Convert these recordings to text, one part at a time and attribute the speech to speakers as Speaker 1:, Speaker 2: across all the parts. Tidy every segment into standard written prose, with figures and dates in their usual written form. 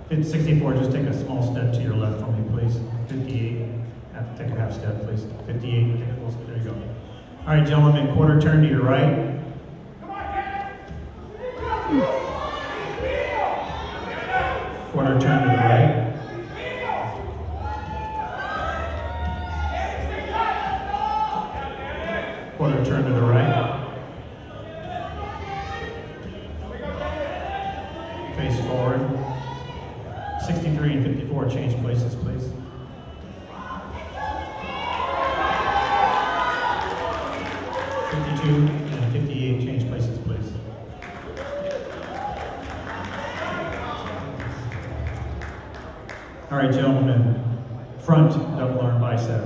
Speaker 1: 64, just take a small step to your left for me, please. 58, take a half step, please. 58, take a little step, there you go. All right, gentlemen, quarter turn to your right. Quarter turn to the right. Quarter turn to the right. Face forward. 63 and 54, change places, please. 52 and 58, change places, please. All right, gentlemen, front double arm bicep.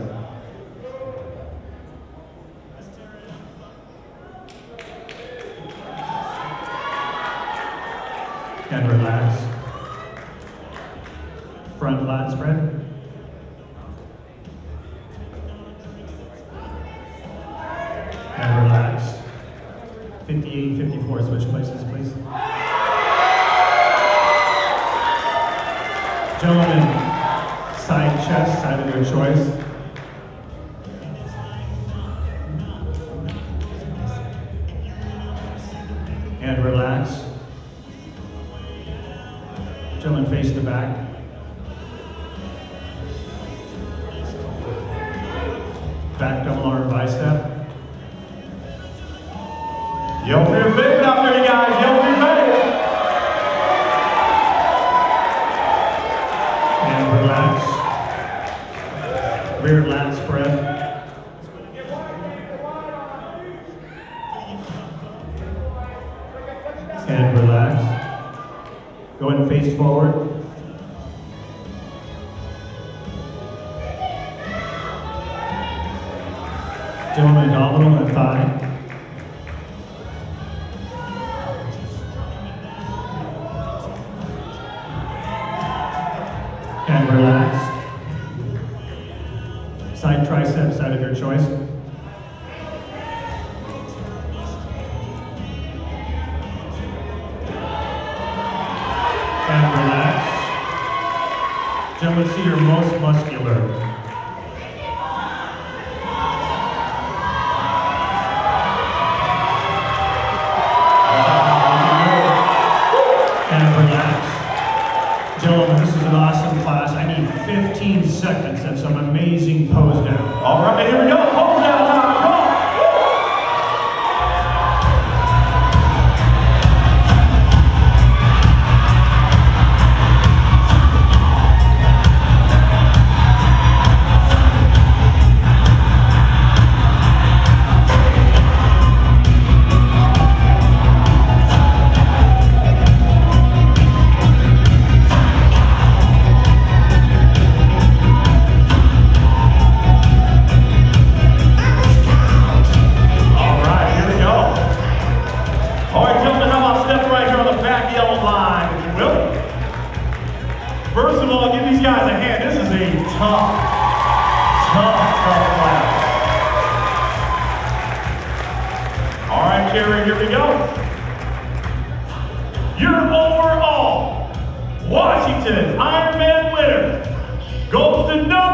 Speaker 1: And relax. Front lat spread. And relax. 58, 54, switch places, please. Gentlemen, side chest, side of your choice. And relax. Gentlemen, face the back. Back double arm bicep.
Speaker 2: Yell for your favorite out there, you guys. Yell for your favorite.
Speaker 1: And relax. Rear lat spread. And relax. Go ahead and face forward. Gentlemen, abdominal and thigh. And relax. Side tricep, side of your choice. And relax. Gentlemen, see your most muscular. Gentlemen, this is an awesome class. I need 15 seconds and some amazing pose down.
Speaker 2: All right, here we go. Pose down time. Come on. First of all, give these guys a hand. This is a tough class. All right, Kerry, here we go. Your overall Washington Ironman winner goes to number